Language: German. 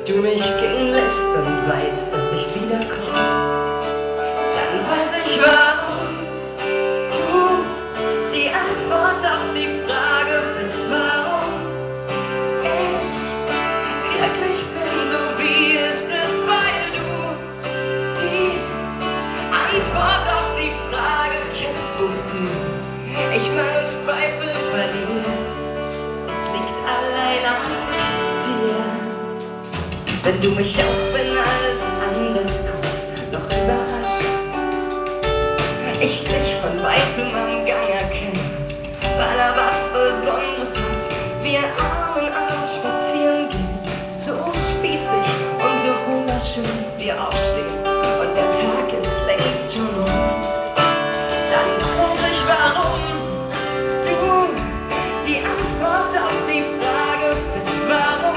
du mich gehen lässt und weißt, dass ich wiederkomme, dann weiß ich, warum du die Antwort auf die Frage bist, warum ich glücklich bin, so wie es ist, weil du die Antwort auf die Frage kennst, wofür ich meine Zweifel verliere. Es liegt allein an dir. Wenn du mich auch, wenn alles anders kommt, noch überrascht, ich dich von weitem am Gang erkenne, weil er was Besonderes hat. Wir Arm in Arm spazieren gehen, so spießig und so wunderschön. Wir aufstehen und der Tag ist längst schon um. Dann weiß ich, warum du die Antwort auf die Frage bist, warum